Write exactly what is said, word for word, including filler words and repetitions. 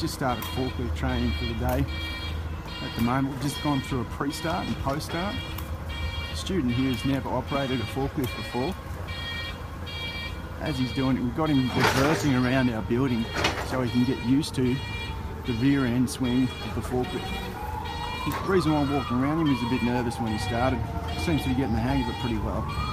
just started forklift training for the day. At the moment, we've just gone through a pre-start and post-start. The student here has never operated a forklift before. As he's doing it, we've got him reversing around our building so he can get used to the rear end swing of the forklift. The reason why I'm walking around him is a bit nervous when he started. Seems to be getting the hang of it pretty well.